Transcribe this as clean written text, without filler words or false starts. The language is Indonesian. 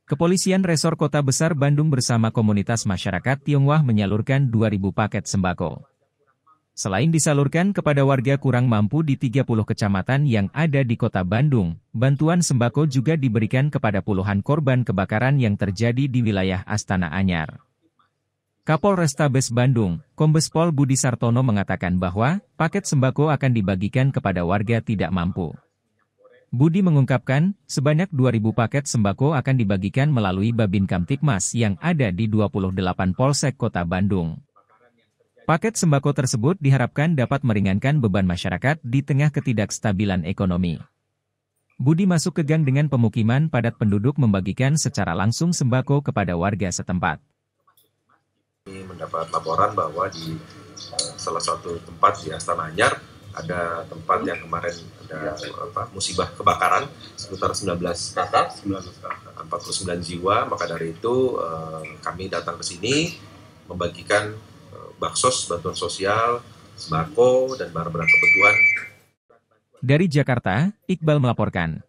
Kepolisian Resor Kota Besar Bandung bersama komunitas masyarakat Tionghoa menyalurkan 2.000 paket sembako. Selain disalurkan kepada warga kurang mampu di 30 kecamatan yang ada di Kota Bandung, bantuan sembako juga diberikan kepada puluhan korban kebakaran yang terjadi di wilayah Astana Anyar. Kapolrestabes Bandung, Kombes Pol Budi Sartono mengatakan bahwa paket sembako akan dibagikan kepada warga tidak mampu. Budi mengungkapkan, sebanyak 2.000 paket sembako akan dibagikan melalui Babin Kamtibmas yang ada di 28 Polsek Kota Bandung. Paket sembako tersebut diharapkan dapat meringankan beban masyarakat di tengah ketidakstabilan ekonomi. Budi masuk ke gang dengan pemukiman padat penduduk membagikan secara langsung sembako kepada warga setempat. Mendapat laporan bahwa di salah satu tempat di Astana Anyar ada tempat yang kemarin ada musibah kebakaran sekitar 19 kakak, 49 jiwa. Maka dari itu kami datang ke sini membagikan baksos, bantuan sosial, sembako, dan barang-barang kebutuhan. Dari Jakarta, Iqbal melaporkan.